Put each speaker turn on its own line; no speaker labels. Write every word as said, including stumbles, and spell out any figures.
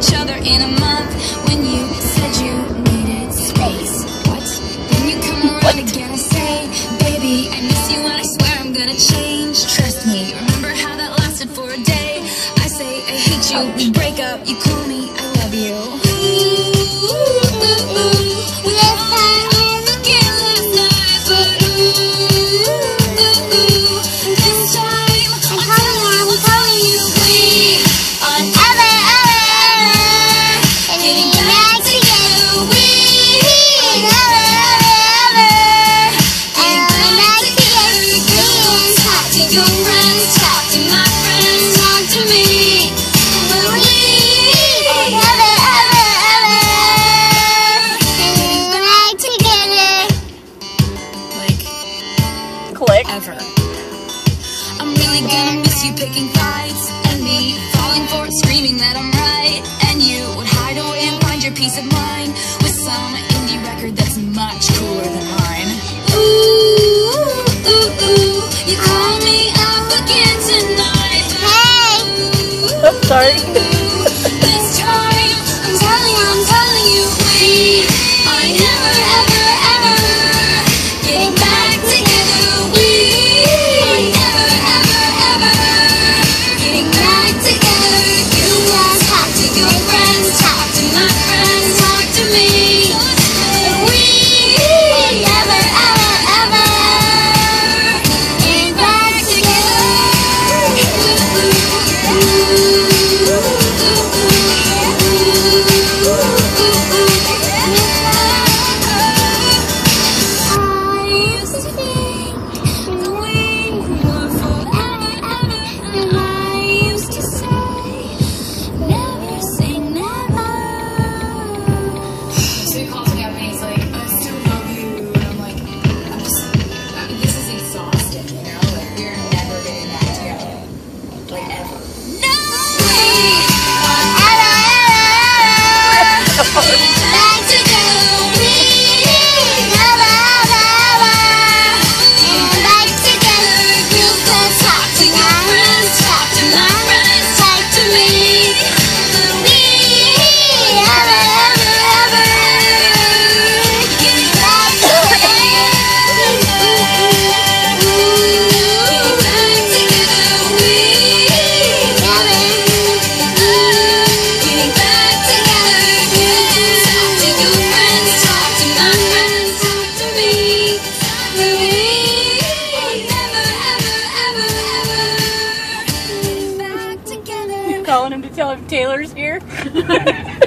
each other in a month. When you said you needed space, what? Then you come around again and say, baby, I miss you and I swear I'm gonna change. Trust me, remember how that lasted for a day? I say I hate you, we break up, you call me I love you. Ooh, ooh, ooh. We fought all again last night, but ooh, ooh, ooh. This time I'm telling you, I'm telling you, we are ever, ever, ever getting back together. We are ever, ever, ever getting back together. Girls, talk to your friends, talk to my friends, talk to me. But we are ever, ever, ever getting back together. Like,
Click.
ever. I'm really gonna miss you picking fights, and me falling for it, screaming that I'm right. And you would hide away and find your peace of mind with some indie record that's much cooler than mine. Ooh, ooh, ooh, you call me up again tonight. Hey!
Oh, sorry.
This time, I'm telling you, I'm telling you, we are never, ever, ever getting back together. We are never, ever, ever getting back together. You just talk to your friends, talk to my friends, talk to me. We are never, ever, ever getting back together. I used to think that we were forever, ever, and I used to say, never say never. So he calls me up and he's like, I still love you. And I'm like, I'm just, I mean, this is exhausting, you know? Like, we're never getting back together. Like, ever. No! We are ever, ever, ever getting back together. We never, ever, ever getting back together. You can talk to your friends, talk to my friends, talk to me. We ever, ever, ever getting back together. Getting back together. We ever getting back together. You can talk to your friends, talk to my friends, talk to me. We are never, ever, ever, ever getting back together.
Calling him to tell him Taylor's here.